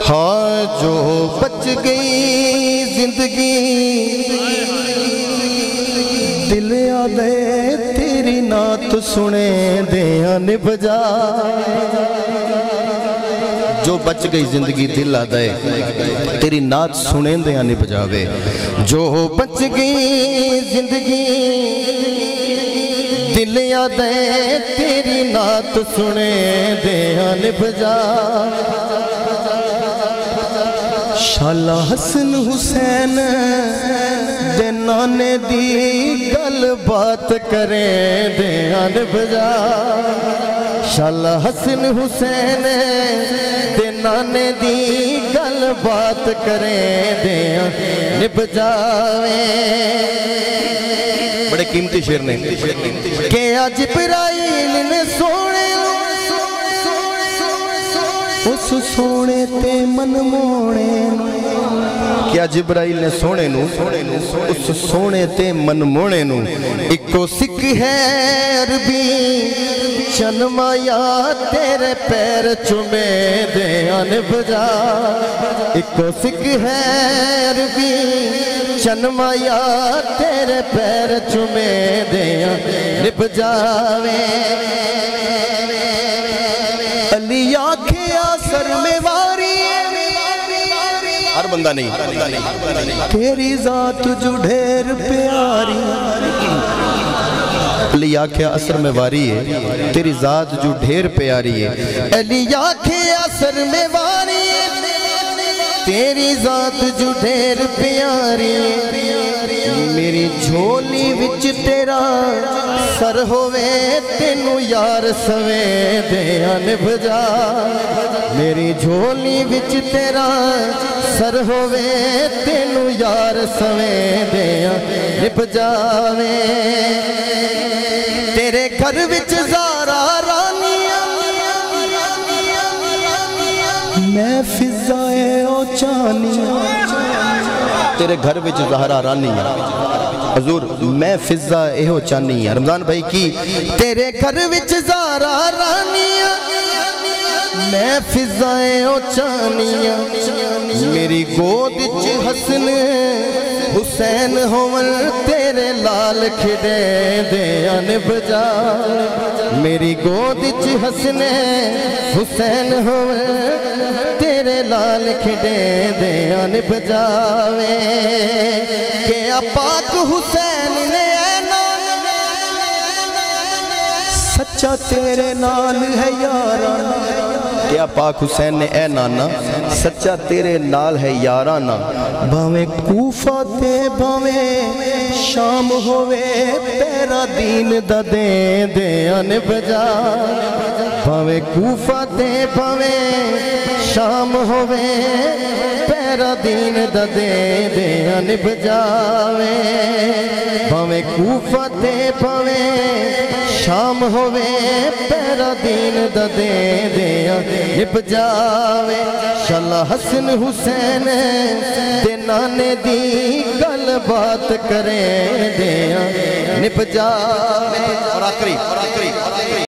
ہاں جو بچ گئی زندگی دل آدھے تیری نعت سنے دیاں نبجا جو بچ گئی زندگی دل آدھے تیری نعت سنے دیاں نبجاوے جو بچ گئی زندگی دل آدھے تیری نعت سنے دیاں نبجا شالا حسن حسین دے نانے دی گل بات کریں دیاں نبجا شالا حسن حسین دے نانے دی گل بات کریں دیاں نبجاویں بڑے قیمتی شعر نے کہ آج جبرائیل نے سونے اس سونے تے من موڑے کیا جبرائیل نے سونے نو اس سونے تے من موڑے نو اکو سکھ ہے عربی چنمایا تیرے پیر چمے دیاں نبجا اکو سکھ ہے عربی چنمایا تیرے پیر چمے دیاں نبجاویں علی آنکھیں آسر میں واری ہر بندہ نہیں تیری ذات جو ڈھیر پیاری علی آنکھیں آسر میں واری ہے تیری ذات جو ڈھیر پیاری ہے علی آنکھیں آسر میں واری تیری ذات جو ڈھیر پیاری میری جھولی وچ تیرا سر ہوئے تینو یار سوے دیاں نبجا میری جھولی وچ تیرا سر ہوئے تینو یار سوے دیاں نبجاویں تیرے گھر وچ زارا رانیاں میں فضائے او چانیاں تیرے گھر وچ زہرا رانیاں حضور میں فضا اہو چانی ہے رمضان بھائی کی تیرے گھر وچ زہرا رانیاں میں فضا اہو چانی میری گود وچ حسن حسین ہوون تیرے لال کھڑے دیاں نبجا میری گود وچ حسن حسین ہوون تیرے لال کھڑے دیاں نبجاویں کہ پاک حسین نے اے نال سچا تیرے نال ہے یارانا کیا پاک حسین نے اے نانا سچا تیرے نال ہے یارانا بھاویں کوفہ تے بھاویں شام ہوئے تیرا دین دا دیں دیاں نبجا بھاویں کوفہ تے بھاویں شام ہوئے تیرا دین دا دیں دیاں نبجاویں بھاویں کوفہ تے بھاویں شام ہوئے تیرا دین دا دیں دیاں نبجاویں شالا حسن حسین دے نانے دی گل بات کریں دیاں نبجاویں اور آخری